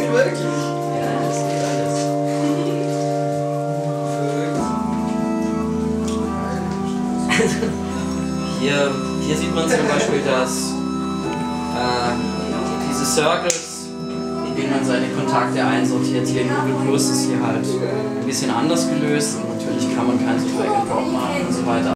wirklich? Ja, das geht alles. Hier sieht man zum Beispiel, dass diese Circles, in denen man seine Kontakte einsortiert, hier in Google Plus ist hier halt ein bisschen anders gelöst und natürlich kann man keinen so Drag and Drop machen und so weiter.